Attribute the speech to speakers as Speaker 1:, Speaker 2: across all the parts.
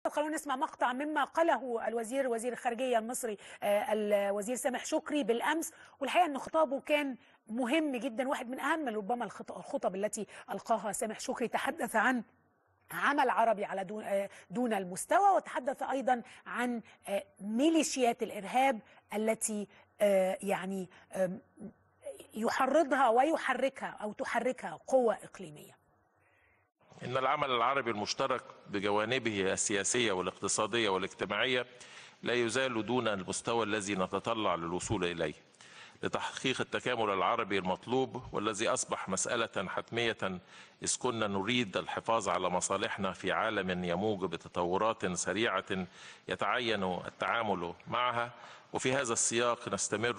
Speaker 1: فقط خلونا نسمع مقطع مما قاله وزير الخارجية المصري الوزير سامح شكري بالأمس، والحقيقة أن خطابه كان مهم جدا، واحد من أهم ربما الخطب التي ألقاها سامح شكري. تحدث عن عمل عربي على دون المستوى، وتحدث أيضا عن ميليشيات الإرهاب التي يعني يحرضها ويحركها أو تحركها قوة إقليمية.
Speaker 2: إن العمل العربي المشترك بجوانبه السياسية والاقتصادية والاجتماعية لا يزال دون المستوى الذي نتطلع للوصول إليه لتحقيق التكامل العربي المطلوب، والذي أصبح مسألة حتمية إذ كنا نريد الحفاظ على مصالحنا في عالم يموج بتطورات سريعة يتعين التعامل معها. وفي هذا السياق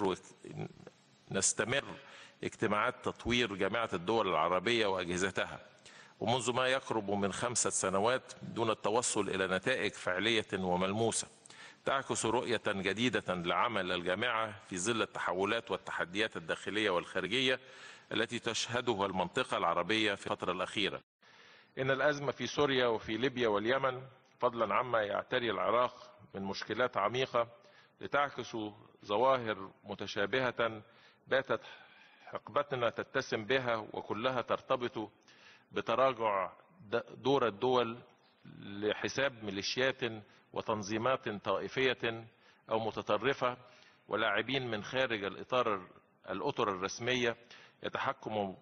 Speaker 2: نستمر اجتماعات تطوير جامعة الدول العربية وأجهزتها، ومنذ ما يقرب من 5 سنوات دون التوصل إلى نتائج فعلية وملموسة تعكس رؤية جديدة لعمل الجامعة في ظل التحولات والتحديات الداخلية والخارجية التي تشهدها المنطقة العربية في الفترة الأخيرة. إن الأزمة في سوريا وفي ليبيا واليمن فضلا عما يعتري العراق من مشكلات عميقة لتعكس ظواهر متشابهة باتت حقبتنا تتسم بها، وكلها ترتبط بتراجع دور الدول لحساب ميليشيات وتنظيمات طائفية أو متطرفة ولاعبين من خارج الأطر الرسمية يتحكم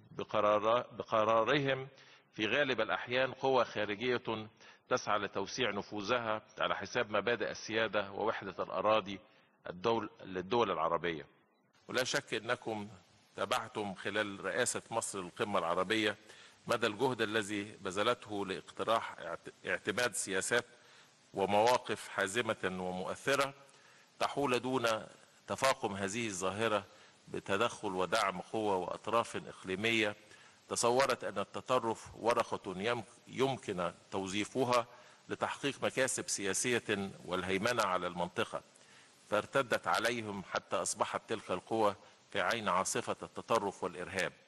Speaker 2: بقرارهم في غالب الأحيان قوى خارجية تسعى لتوسيع نفوذها على حساب مبادئ السيادة ووحدة الأراضي للدول العربية. ولا شك أنكم تابعتم خلال رئاسة مصر للقمة العربية مدى الجهد الذي بذلته لاقتراح اعتماد سياسات ومواقف حازمة ومؤثرة تحول دون تفاقم هذه الظاهرة بتدخل ودعم قوى وأطراف إقليمية تصورت أن التطرف ورقة يمكن توظيفها لتحقيق مكاسب سياسية والهيمنة على المنطقة، فارتدت عليهم حتى أصبحت تلك القوى في عين عاصفة التطرف والإرهاب.